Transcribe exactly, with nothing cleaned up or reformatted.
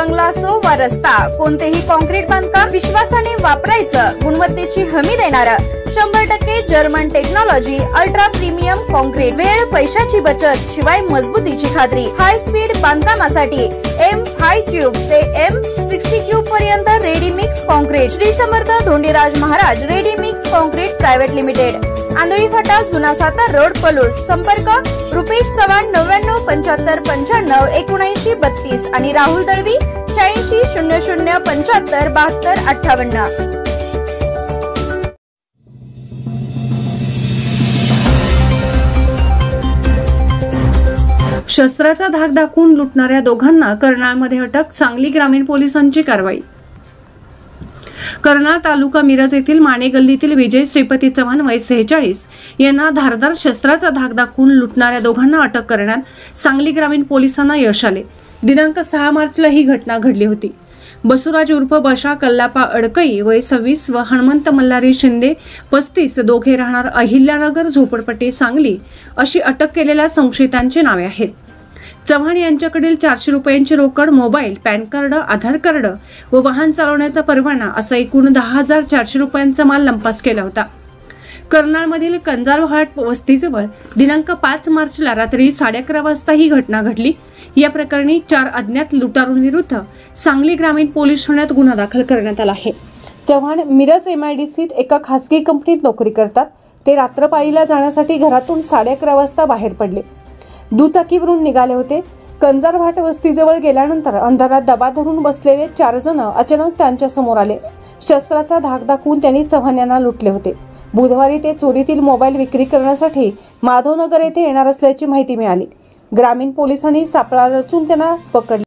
बंगला असो वा रस्ता, कोणतेही कॉन्क्रीट बांधकाम विश्वासाने वापरायचं, गुणवत्तेची हमी देणारं शंभर टक्के German technology, ultra premium concrete, वेळ पैशाची बचत शिवाय मजबूतीची खात्री। हाय स्पीड बांधकामासाठी एम फाय क्यूब ते एम सिक्स्टी क्यूब पर्यंत ready mix concrete. Shri Samarth Dhondiraj Maharaj ready mix concrete private limited, Andhali फाटा, जुना सातार रोड, पलूस। संपर्क रुपेश चव्हाण नव्याण्णव पंच्याहत्तर पंच्याण्णव एकोणऐंशी बत्तीस आणि राहुल दळवी शहाऐंशी शून्य शून्य पंच्याहत्तर बहात्तर अठ्ठावन्न। शस्त्राचा धाक दाखवून लुटणाऱ्या दोघांना कर्नाळमध्ये अटक, सांगली ग्रामीण पोलिसांची कारवाई। कर्नाळ तालुका मिरज येथील माने गल्लीतील विजय श्रीपती चव्हाण वय सेहेचाळीस यांना धारदार शस्त्राचा धाक दाखवून लुटणाऱ्या दोघांना अटक करण्यात सांगली ग्रामीण पोलिसांना यश आले। दिनांक सहा मार्चला ही घटना घडली होती। बसुराज उर्फ बशा कल्लापा अडकई वय सव्वीस व हनुमंत मल्हारी शिंदे पस्तीस दोघे राहणार अहिल्यानगर झोपडपट्टी सांगली अशी अटक केलेल्या संशयितांची नावे आहेत। चव्हाण यांच्याकडील चारशे रुपयांची रोकड, mobile, PAN card, Aadhaar card व वाहन चालवण्याचा परवाना असा एकूण दहा हजार चारशे रुपयांचा माल लंपास केला होता। कर्नाळमधील कंजारवाहाट वस्तीजवळ दिनांक पाच मार्चला रात्री साडे अकरा वाजता ही घटना घडली। या प्रकरणी चार अज्ञात लुटारूंविरुद्ध सांगली ग्रामीण पोलीस ठाण्यात गुन्हा दाखल करण्यात आला आहे। चव्हाण मिरज एमआयडीसीत एका खासगी कंपनीत नोकरी करतात। ते रात्रपाळीला जाण्यासाठी घरातून साडे अकरा वाजता बाहेर पडले। दुचाकीवरून निघाले होते। कंजारवाहाट वस्तीजवळ गेल्यानंतर अंधारात दबा धरून बसलेले चार जण अचानक त्यांच्या समोर आले। शस्त्राचा धाक दाखवून त्यांनी चव्हाण यांना लुटले होते। बुधवारी ते चोरीतील मोबाईल विक्री करण्यासाठी माधवनगर येथे येणार असल्याची माहिती मिळाली। ग्रामीण पोलिसांनी सापळा रचून त्यांना पकडले।